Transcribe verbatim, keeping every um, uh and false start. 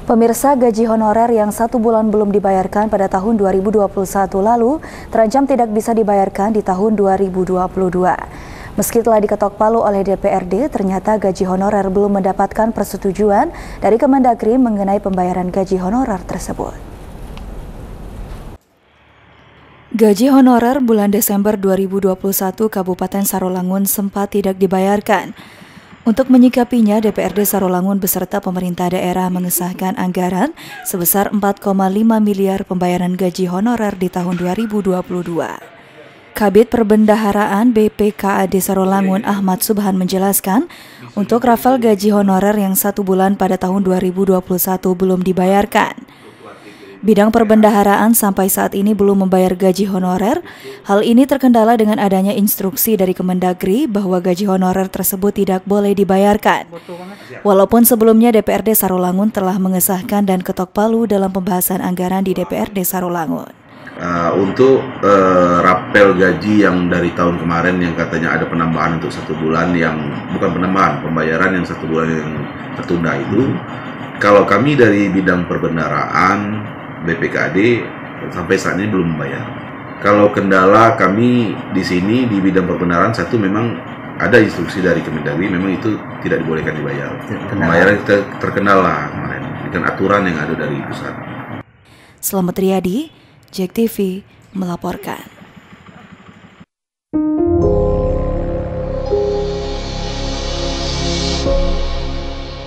Pemirsa, gaji honorer yang satu bulan belum dibayarkan pada tahun dua ribu dua puluh satu lalu terancam tidak bisa dibayarkan di tahun dua ribu dua puluh dua. Meski telah diketok palu oleh D P R D, ternyata gaji honorer belum mendapatkan persetujuan dari Kemendagri mengenai pembayaran gaji honorer tersebut. Gaji honorer bulan Desember dua ribu dua puluh satu Kabupaten Sarolangun sempat tidak dibayarkan. Untuk menyikapinya, D P R D Sarolangun beserta pemerintah daerah mengesahkan anggaran sebesar empat koma lima miliar pembayaran gaji honorer di tahun dua ribu dua puluh dua. Kabid Perbendaharaan B P K A D Sarolangun Ahmad Subhan menjelaskan, untuk rafal gaji honorer yang satu bulan pada tahun dua ribu dua puluh satu belum dibayarkan. Bidang perbendaharaan sampai saat ini belum membayar gaji honorer. Hal ini terkendala dengan adanya instruksi dari Kemendagri bahwa gaji honorer tersebut tidak boleh dibayarkan. Walaupun sebelumnya D P R D Sarolangun telah mengesahkan dan ketok palu dalam pembahasan anggaran di D P R D Sarolangun. Uh, untuk uh, rapel gaji yang dari tahun kemarin yang katanya ada penambahan untuk satu bulan, yang bukan penambahan, pembayaran yang satu bulan yang tertunda itu, kalau kami dari bidang perbendaharaan B P K A D sampai saat ini belum membayar. Kalau kendala kami di sini di bidang perbendaharaan, satu, memang ada instruksi dari Kemendagri, memang itu tidak dibolehkan dibayar. Pembayaran ter terkendala kemarin dengan aturan yang ada dari pusat. Selamat Riyadi, Jack T V melaporkan.